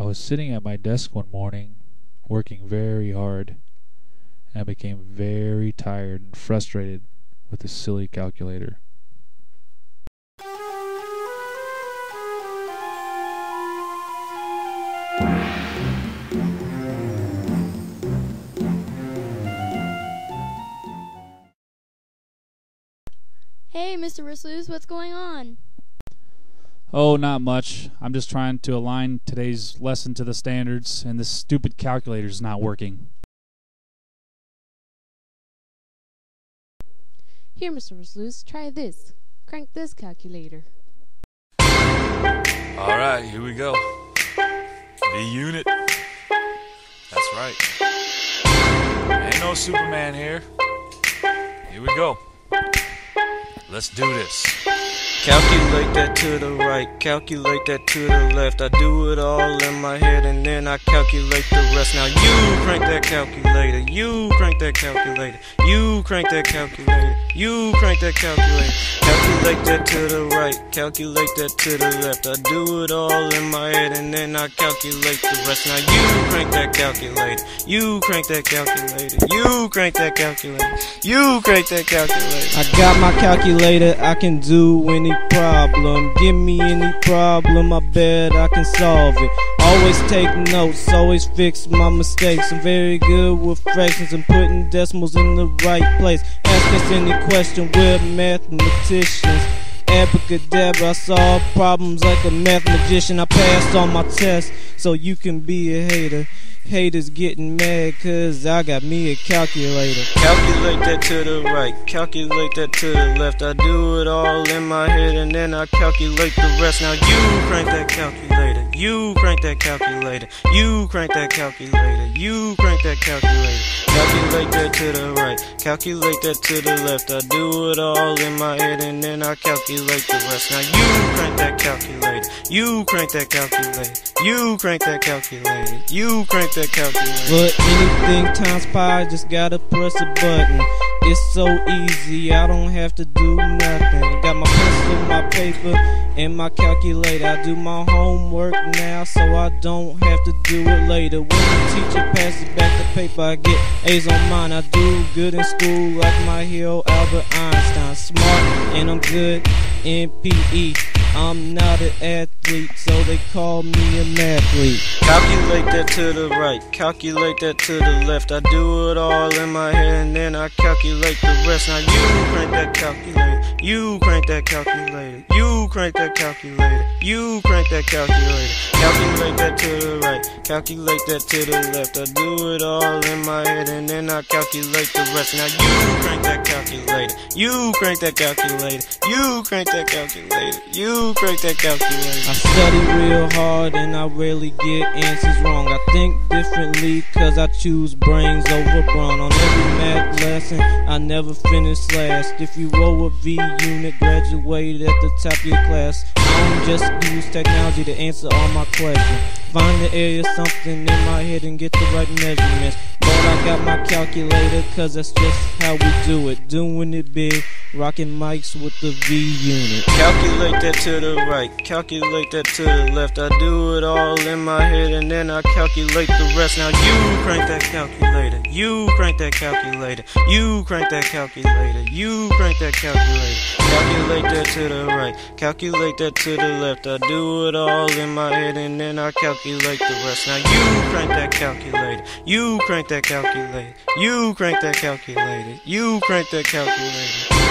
I was sitting at my desk one morning, working very hard, and I became very tired and frustrated with this silly calculator. Hey, Mr. Risslus, what's going on? Oh, not much. I'm just trying to align today's lesson to the standards, and this stupid calculator's not working. Here, Mr. Risslus, try this. Crank this calculator. Alright, here we go. V unit. That's right. Ain't no Superman here. Here we go. Let's do this. Calculate that to the right, calculate that to the left. I do it all in my head and then I calculate the rest. Now you crank that calculator, you crank that calculator, you crank that calculator, you crank that calculator. Calculate that to the right, calculate that to the left. I do it all in my head and then I calculate the rest. Now you crank that calculator, you crank that calculator, you crank that calculator, you crank that calculator. I got my calculator, I can do any problem. Give me any problem, I bet I can solve it. Always take notes, always fix my mistakes. I'm very good with fractions and putting decimals in the right place. Ask us any question, we're mathematicians. Abracadabra, I solve problems like a math magician. I passed all my tests, so you can be a hater. Haters getting mad cause I got me a calculator. Calculate that to the right, calculate that to the left. I do it all in my head and then I calculate the rest. Now you crank that calculator, you crank that calculator, you crank that calculator, you crank that calculator. Calculate that to the right, calculate that to the left. I do it all in my head and then I calculate the rest. Now you crank that calculator, you crank that calculator, you crank that calculator, you crank that calculator. But anything times pi, just gotta press a button. It's so easy, I don't have to do nothing. I got my pencil, my paper, and my calculator. I do my homework now so I don't have to do it later. When the teacher passes back the paper, I get A's on mine. I do good in school like my hero Albert Einstein. Smart and I'm good in PE. I'm not an athlete, so they call me a mathlete. Calculate that to the right, calculate that to the left. I do it all in my head and then I calculate the rest. Now you crank that calculator, you crank that calculator, you crank that calculator, you crank that calculator. Calculate that to the right, calculate that to the left. I do it all in my head and then I calculate the rest. Now you crank that calculator, you crank that calculator, you crank that calculator, you crank that calculator. I study real hard and I rarely get answers wrong. I think differently cause I choose brains over brawn. On every math lesson I never finish last. If you roll a V unit, graduate at the top of your class. I don't just use technology to answer all my questions. Find the area, something in my head and get the right measurements. But I got my calculator cause that's just how we do it. Doing it big, rocking mics with the V unit. Calculate that to the right, calculate that to the left. I do it all in my head and then I calculate the rest. Now you crank that calculator, you crank that calculator, you crank that calculator, you crank that calculator. Calculate that to the right, calculate that to the left. I do it all in my head and then I calculate the rest. Now you crank that calculator, you crank that calculator, you crank that calculator, you crank that calculator.